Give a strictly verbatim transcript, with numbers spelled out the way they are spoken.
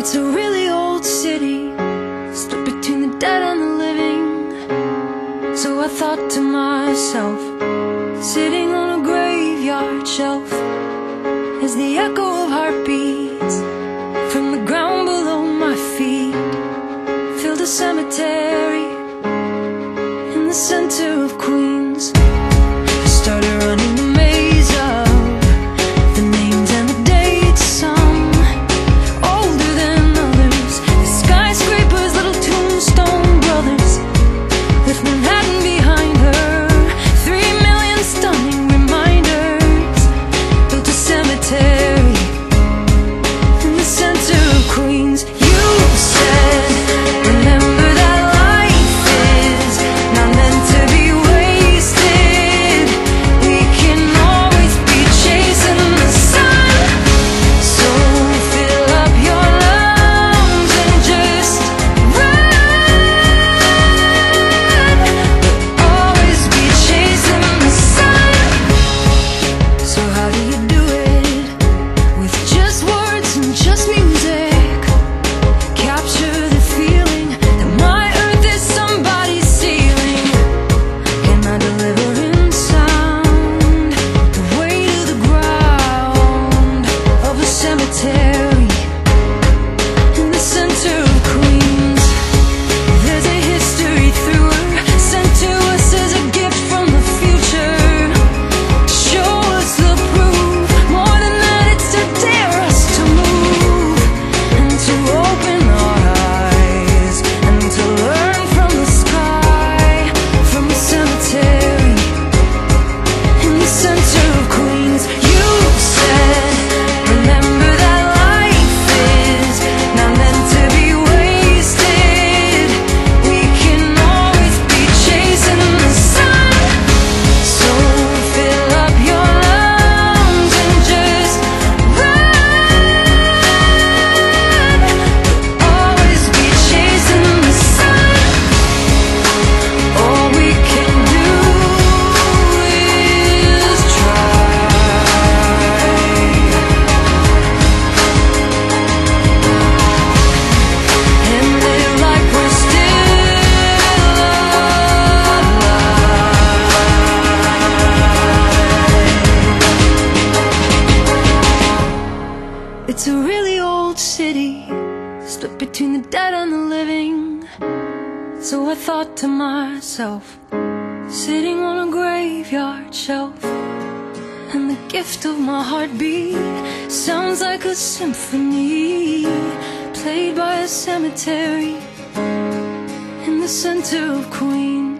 It's a really old city, stuck between the dead and the living. So I thought to myself, sitting on a graveyard shelf, as the echo of heartbeats from the ground below my feet filled a cemetery in the center of Queens. I started running the maze of the names and the dates, some older than others, the skyscrapers, little tombstone brothers, with Manhattan behind her, three million stunning reminders, built a cemetery in the center of Queens. You said, remember that life is not meant to be wasted. We can always be chasing the sun. So fill up your lungs and just run. We'll always be chasing the sun. So how do you do it? With just words and just music. Capture the feeling that my earth is somebody's ceiling. Can I deliver in sound the weight of the ground of a cemetery in the center of Queens? There's a history through her, sent to us as a gift from the future, to show us the proof. More than that, it's to dare us to move and to open our eyes and to learn from the sky, from the cemetery in the center of Queens. You said, remember that life is not meant to be wasted. We can always be chasing the sun. So fill up your lungs and just run. We'll always be chasing the sun. All we can do is try and live like we're still alive. It's a really old city, stuck between the dead and the living. So I thought to myself, sitting on a graveyard shelf, and the gift of my heartbeat sounds like a symphony played by a cemetery in the center of Queens.